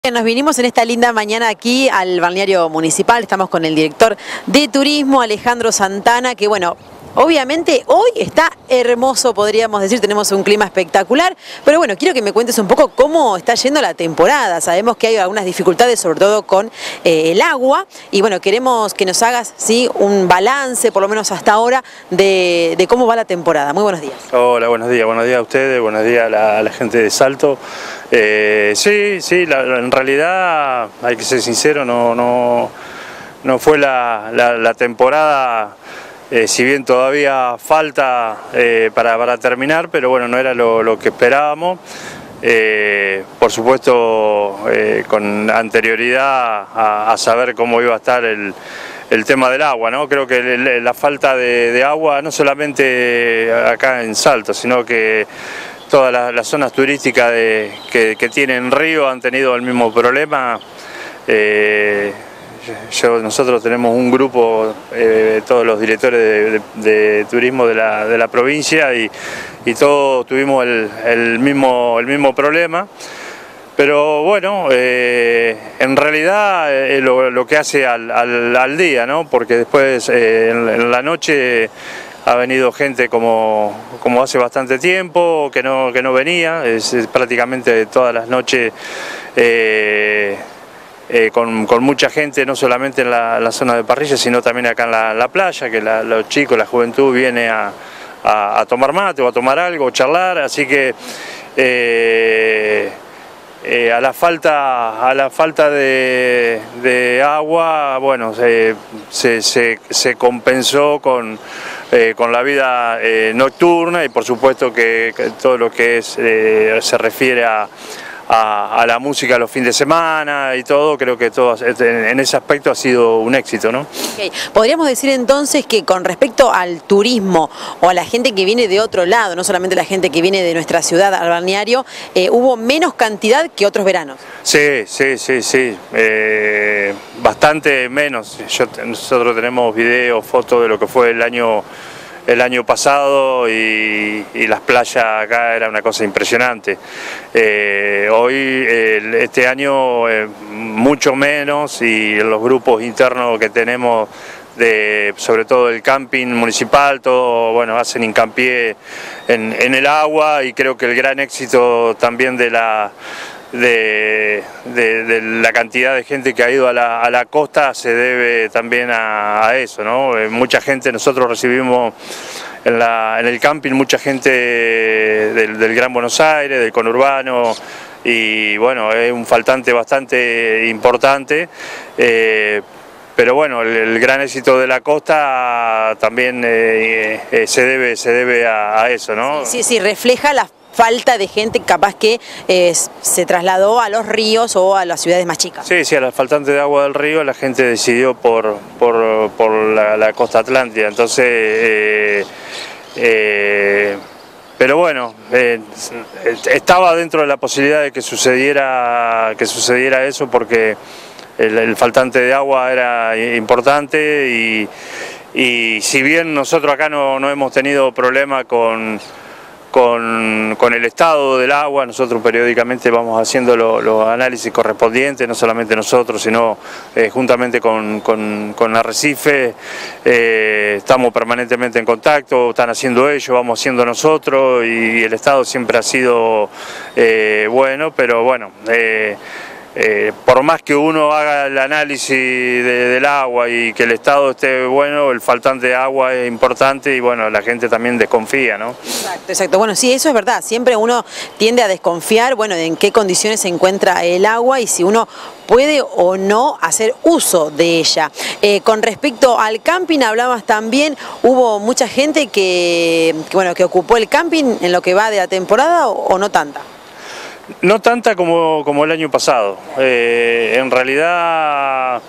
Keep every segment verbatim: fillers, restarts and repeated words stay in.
Nos vinimos en esta linda mañana aquí al balneario municipal, estamos con el director de turismo, Alejandro Santana, que bueno, obviamente hoy está hermoso, podríamos decir, tenemos un clima espectacular, pero bueno, quiero que me cuentes un poco cómo está yendo la temporada. Sabemos que hay algunas dificultades, sobre todo con eh, el agua, y bueno, queremos que nos hagas ¿sí? un balance, por lo menos hasta ahora, de, de cómo va la temporada. Muy buenos días. Hola, buenos días, buenos días a ustedes, buenos días a la, a la gente de Salto. Eh, sí, sí, la, en realidad, hay que ser sincero, no, no, no fue la, la, la temporada, eh, si bien todavía falta eh, para, para terminar, pero bueno, no era lo, lo que esperábamos. Eh, por supuesto, eh, con anterioridad a, a saber cómo iba a estar el, el tema del agua, ¿no? Creo que el, la falta de, de agua, no solamente acá en Salto, sino que todas las, las zonas turísticas de, que, que tienen río han tenido el mismo problema. Eh, yo, nosotros tenemos un grupo, eh, todos los directores de, de, de turismo de la, de la provincia y, y todos tuvimos el, el, mismo, el mismo problema. Pero bueno, eh, en realidad es eh, lo, lo que hace al, al, al día, ¿no? Porque después eh, en, en la noche ha venido gente como, como hace bastante tiempo, que no, que no venía, es, es prácticamente todas las noches eh, eh, con, con mucha gente, no solamente en la, la zona de parrilla, sino también acá en la, la playa, que la, los chicos, la juventud viene a, a, a tomar mate o a tomar algo, charlar, así que eh, eh, a la falta, a la falta de, de agua, bueno, se, se, se, se compensó con Eh, con la vida eh, nocturna y por supuesto que, que todo lo que es, eh, se refiere a, a, a la música los fines de semana y todo, creo que todo en, en ese aspecto ha sido un éxito, ¿no? Okay. Podríamos decir entonces que con respecto al turismo o a la gente que viene de otro lado, no solamente la gente que viene de nuestra ciudad al balneario, eh, hubo menos cantidad que otros veranos. Sí, sí, sí, sí, eh, bastante menos. Yo, nosotros tenemos videos, fotos de lo que fue el año, el año pasado y, y las playas acá era una cosa impresionante. Eh, hoy, el, este año, eh, mucho menos y en los grupos internos que tenemos, de, sobre todo el camping municipal, todo, bueno, hacen hincapié en, en el agua y creo que el gran éxito también de la... De, de, de la cantidad de gente que ha ido a la, a la costa se debe también a, a eso, ¿no? Eh, mucha gente, nosotros recibimos en, la, en el camping mucha gente del, del Gran Buenos Aires, del conurbano, y bueno, es un faltante bastante importante. Eh, Pero bueno, el, el gran éxito de la costa también eh, eh, se debe, se debe a, a eso, ¿no? Sí, sí, sí, refleja la falta de gente capaz que eh, se trasladó a los ríos o a las ciudades más chicas. Sí, sí, a la faltante de agua del río la gente decidió por, por, por la, la costa atlántica, entonces... Eh, eh, Pero bueno, eh, estaba dentro de la posibilidad de que sucediera, que sucediera eso porque el, el faltante de agua era importante y, y si bien nosotros acá no, no hemos tenido problema con, con, con el estado del agua, nosotros periódicamente vamos haciendo los lo análisis correspondientes, no solamente nosotros, sino eh, juntamente con, con, con Arrecife, eh, estamos permanentemente en contacto, están haciendo ellos, vamos haciendo nosotros y el estado siempre ha sido eh, bueno, pero bueno, eh, Eh, por más que uno haga el análisis de, del agua y que el estado esté bueno, el faltante de agua es importante y bueno, la gente también desconfía, ¿no? Exacto, exacto. Bueno, sí, eso es verdad. Siempre uno tiende a desconfiar, bueno, de en qué condiciones se encuentra el agua y si uno puede o no hacer uso de ella. Eh, con respecto al camping, hablabas también, hubo mucha gente que, que, bueno, que ocupó el camping en lo que va de la temporada o, o no tanta. No tanta como, como el año pasado. Eh, en realidad,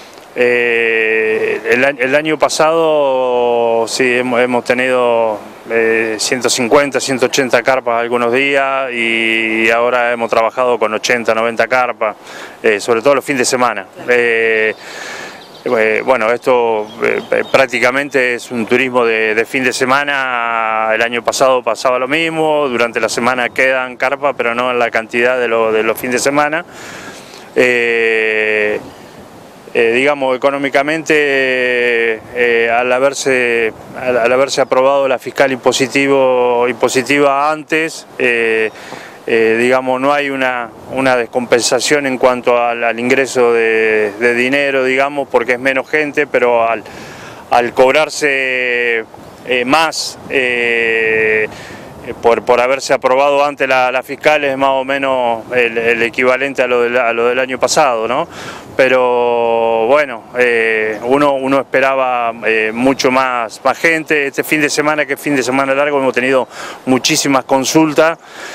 eh, el, el año pasado sí hemos, hemos tenido eh, ciento cincuenta, ciento ochenta carpas algunos días y ahora hemos trabajado con ochenta, noventa carpas, eh, sobre todo los fines de semana. Eh, Eh, bueno, esto eh, prácticamente es un turismo de, de fin de semana. El año pasado pasaba lo mismo, durante la semana quedan carpas, pero no en la cantidad de, lo, de los fines de semana. eh, eh, digamos, económicamente, eh, al, haberse, al, al haberse aprobado la fiscal impositivo, impositiva antes, eh, eh, digamos, no hay una, una descompensación en cuanto al, al ingreso de, de dinero, digamos, porque es menos gente, pero al, al cobrarse eh, más, eh, Por, por haberse aprobado antes la, la fiscal, es más o menos el, el equivalente a lo, del, a lo del año pasado, ¿no? Pero bueno, eh, uno, uno esperaba eh, mucho más, más gente. Este fin de semana, que es fin de semana largo, hemos tenido muchísimas consultas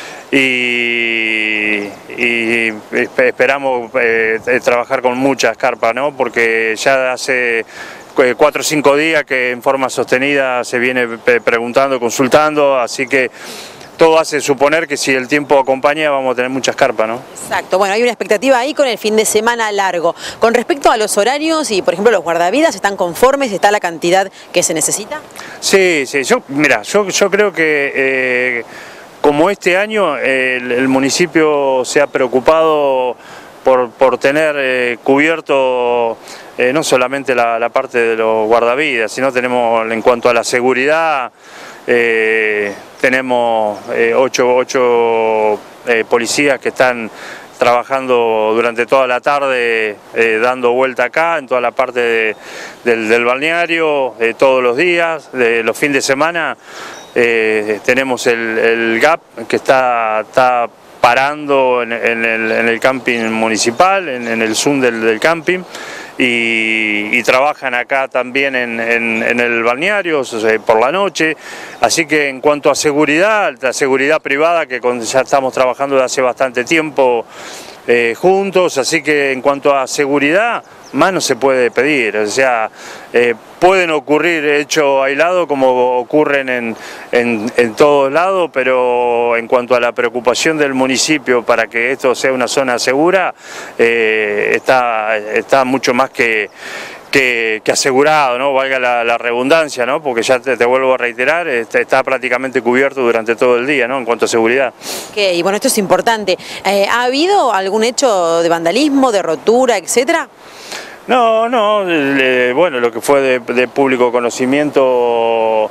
y, y esperamos eh, trabajar con muchas carpas, ¿no? Porque ya hace cuatro o cinco días que en forma sostenida se viene preguntando, consultando, así que todo hace suponer que si el tiempo acompaña vamos a tener muchas carpas, ¿no? Exacto, bueno, hay una expectativa ahí con el fin de semana largo. Con respecto a los horarios y, por ejemplo, los guardavidas, ¿están conformes? ¿Está la cantidad que se necesita? Sí, sí, yo, mira, yo, yo creo que eh, como este año el, el municipio se ha preocupado por, por tener eh, cubierto Eh, no solamente la, la parte de los guardavidas, sino tenemos, en cuanto a la seguridad, eh, tenemos eh, ocho, ocho eh, policías que están trabajando durante toda la tarde, eh, dando vuelta acá, en toda la parte de, del, del balneario, eh, todos los días, de los fines de semana. Eh, tenemos el, el G A P que está, está parando en, en, el, en el camping municipal, en, en el Zoom del, del camping. Y, y trabajan acá también en, en, en el balneario, o sea, por la noche, así que en cuanto a seguridad, la seguridad privada, que con, ya estamos trabajando desde hace bastante tiempo eh, juntos, así que en cuanto a seguridad, más no se puede pedir, o sea, eh, pueden ocurrir hechos aislados como ocurren en, en, en todos lados, pero en cuanto a la preocupación del municipio para que esto sea una zona segura, eh, está, está mucho más que, que, que asegurado, ¿no? Valga la, la redundancia, ¿no? Porque ya te, te vuelvo a reiterar, está, está prácticamente cubierto durante todo el día, ¿no? En cuanto a seguridad. Ok, y bueno, esto es importante. Eh, ¿Ha habido algún hecho de vandalismo, de rotura, etcétera? No, no, eh, bueno, lo que fue de, de público conocimiento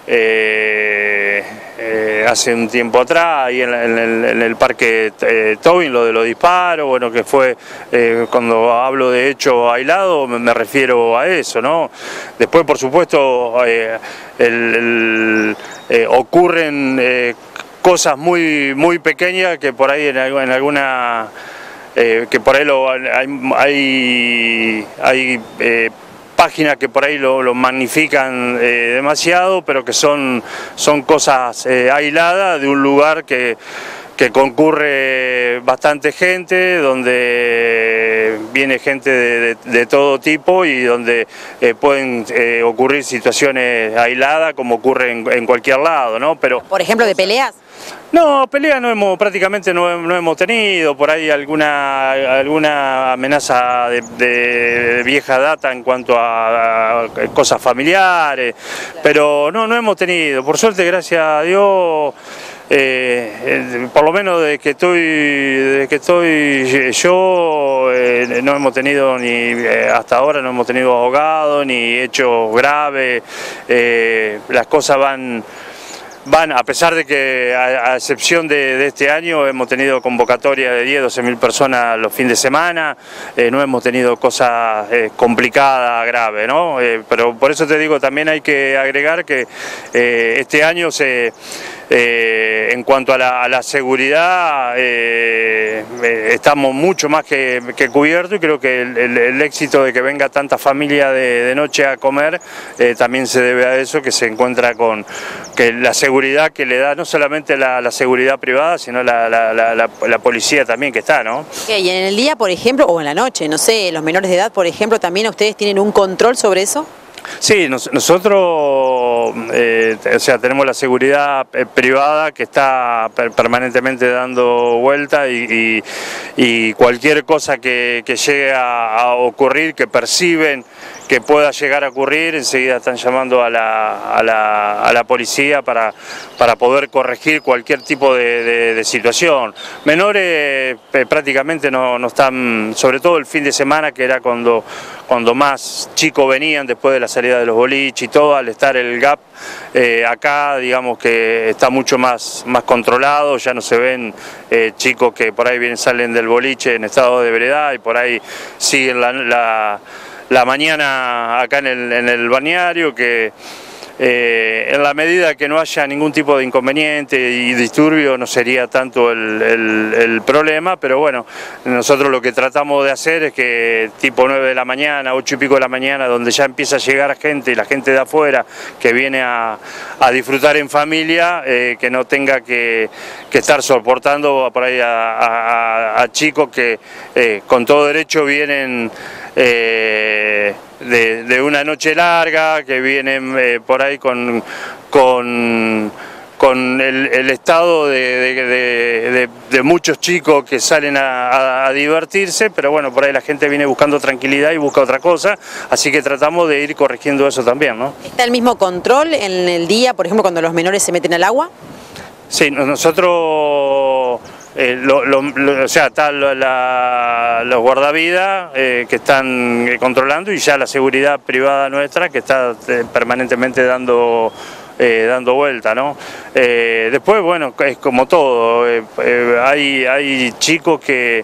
eh, eh, hace un tiempo atrás, ahí en, en, el, en el parque eh, Tobin, lo de los disparos, bueno, que fue, eh, cuando hablo de hecho aislado, me, me refiero a eso, ¿no? Después, por supuesto, eh, el, el, eh, ocurren eh, cosas muy, muy pequeñas que por ahí en, en alguna... Eh, que por ahí lo, hay, hay, hay eh, páginas que por ahí lo, lo magnifican eh, demasiado, pero que son, son cosas eh, aisladas de un lugar que, que concurre bastante gente, donde viene gente de, de, de todo tipo y donde eh, pueden eh, ocurrir situaciones aisladas como ocurre en, en cualquier lado, ¿no? Pero, por ejemplo, de peleas. No, peleas no hemos, prácticamente no, no hemos tenido, por ahí alguna, alguna amenaza de, de vieja data en cuanto a, a cosas familiares, pero no, no hemos tenido, por suerte, gracias a Dios, eh, eh, por lo menos desde que estoy, desde que estoy yo, eh, no hemos tenido ni, eh, hasta ahora no hemos tenido ahogados, ni hechos graves, eh, las cosas van... Van, a pesar de que, a, a excepción de, de este año, hemos tenido convocatoria de diez, doce mil personas los fines de semana, eh, no hemos tenido cosas eh, complicadas, graves, ¿no? Eh, pero por eso te digo, también hay que agregar que eh, este año se... Eh, en cuanto a la, a la seguridad, eh, eh, estamos mucho más que, que cubiertos y creo que el, el, el éxito de que venga tanta familia de, de noche a comer eh, también se debe a eso, que se encuentra con que la seguridad que le da no solamente la, la seguridad privada, sino la, la, la, la, la policía también que está, ¿no? Okay, y en el día, por ejemplo, o en la noche, no sé, los menores de edad, por ejemplo, ¿también ustedes tienen un control sobre eso? Sí, nos, nosotros eh, o sea, tenemos la seguridad privada que está per permanentemente dando vuelta y, y, y cualquier cosa que, que llegue a, a ocurrir, que perciben que pueda llegar a ocurrir, enseguida están llamando a la, a la, a la policía para, para poder corregir cualquier tipo de, de, de situación. Menores eh, prácticamente no, no están, sobre todo el fin de semana, que era cuando, cuando más chicos venían después de la salida de los boliches y todo, al estar el gap eh, acá, digamos que está mucho más, más controlado, ya no se ven eh, chicos que por ahí vienen, salen del boliche en estado de ebriedad y por ahí siguen la... la la mañana acá en el, en el balneario, que eh, en la medida que no haya ningún tipo de inconveniente y disturbio no sería tanto el, el, el problema, pero bueno, nosotros lo que tratamos de hacer es que tipo nueve de la mañana, ocho y pico de la mañana, donde ya empieza a llegar gente y la gente de afuera que viene a, a disfrutar en familia, eh, que no tenga que, que estar soportando por ahí a, a, a chicos que eh, con todo derecho vienen Eh, de, de una noche larga, que vienen eh, por ahí con, con, con el, el estado de, de, de, de, de muchos chicos que salen a, a, a divertirse, pero bueno, por ahí la gente viene buscando tranquilidad y busca otra cosa, así que tratamos de ir corrigiendo eso también, ¿no? ¿Está el mismo control en el día, por ejemplo, cuando los menores se meten al agua? Sí, nosotros... Eh, lo, lo, lo, o sea, están la, los guardavidas eh, que están eh, controlando y ya la seguridad privada nuestra que está eh, permanentemente dando, eh, dando vuelta, ¿no? Eh, después, bueno, es como todo, eh, eh, hay, hay chicos que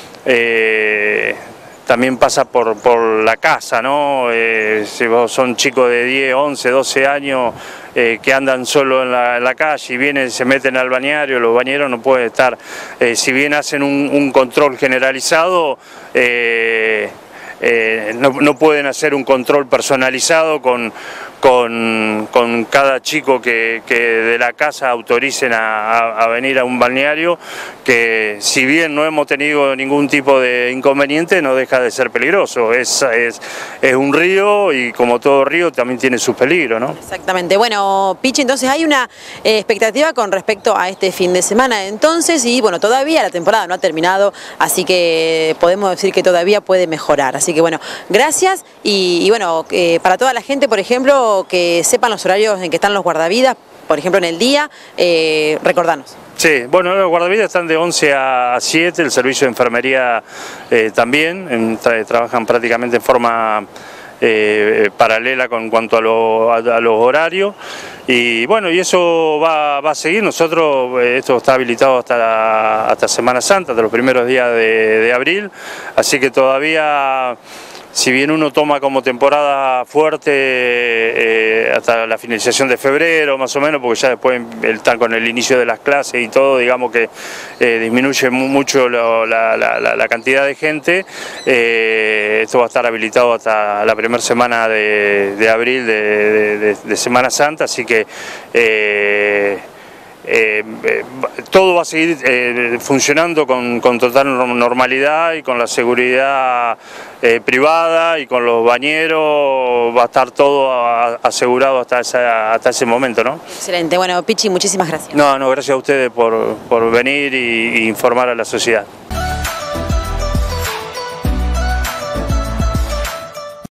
eh, también pasa por, por la casa, ¿no? Eh, si vos son chicos de diez, once, doce años eh, que andan solo en la, en la calle y vienen, se meten al balneario, los bañeros no pueden estar, eh, si bien hacen un, un control generalizado, eh, eh, no, no pueden hacer un control personalizado con, con, con cada chico que, que de la casa autoricen a, a, a venir a un balneario, que si bien no hemos tenido ningún tipo de inconveniente, no deja de ser peligroso. Es, es, es un río y como todo río también tiene sus peligros, ¿no? Exactamente. Bueno, Pichi, entonces hay una eh, expectativa con respecto a este fin de semana entonces, y bueno, todavía la temporada no ha terminado, así que podemos decir que todavía puede mejorar. Así que bueno, gracias y, y bueno, eh, para toda la gente, por ejemplo, que sepan los horarios en que están los guardavidas, por ejemplo en el día, eh, recordanos. Sí, bueno, los guardavidas están de once a siete, el servicio de enfermería eh, también, en, tra trabajan prácticamente en forma eh, paralela con cuanto a, lo, a, a los horarios, y bueno, y eso va, va a seguir. Nosotros, eh, esto está habilitado hasta, la, hasta Semana Santa, hasta los primeros días de, de abril, así que todavía... Si bien uno toma como temporada fuerte eh, hasta la finalización de febrero más o menos, porque ya después están con el inicio de las clases y todo, digamos que eh, disminuye mucho lo, la, la, la cantidad de gente, eh, esto va a estar habilitado hasta la primera semana de, de abril de, de, de Semana Santa, así que eh, Eh, eh, todo va a seguir eh, funcionando con, con total normalidad y con la seguridad eh, privada y con los bañeros, va a estar todo a, asegurado hasta, esa, hasta ese momento, ¿no? Excelente. Bueno, Pichi, muchísimas gracias. No, no, gracias a ustedes por, por venir y, y informar a la sociedad.